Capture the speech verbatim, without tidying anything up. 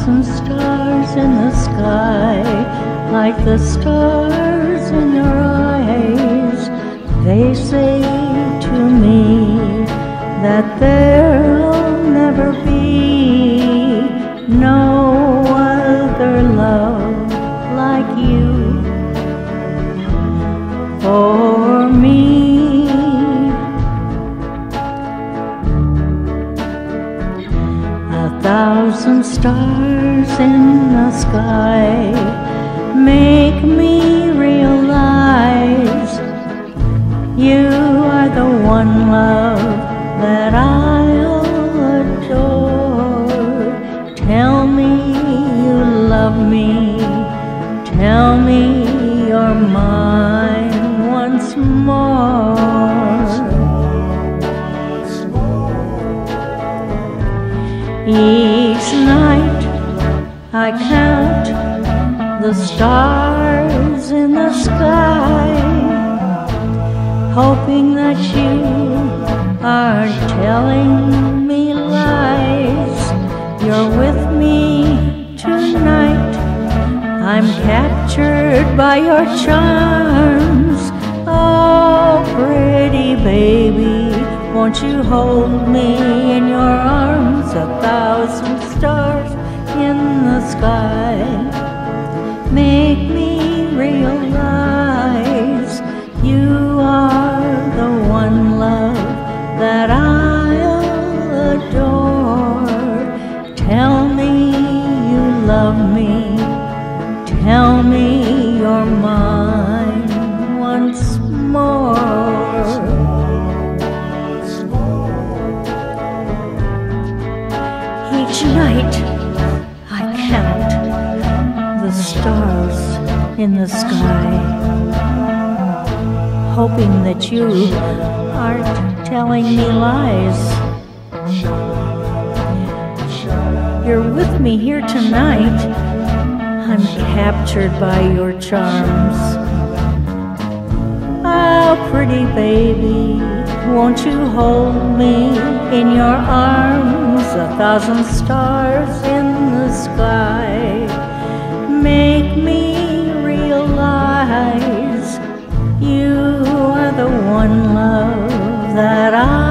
thousand stars in the sky, like the stars in your eyes. They say to me that there'll never be no other love like you for me. A thousand stars in the sky make me realize you are the one love that I'll adore. Tell me you love me, tell me you're mine once more. Each night I count the stars in the sky, hoping that you are telling me lies. You're with me tonight, I'm captured by your charms. Oh, pretty baby, won't you hold me in your arms? A thousand stars in the sky make me realize you are the one love that I'll adore. Tell me you love me, tell me you're mine once more. Each night I count the stars in the sky, hoping that you aren't telling me lies. You're with me here tonight, I'm captured by your charms. Oh, pretty baby, won't you hold me in your arms? A thousand stars in the sky make me realize you are the one love that I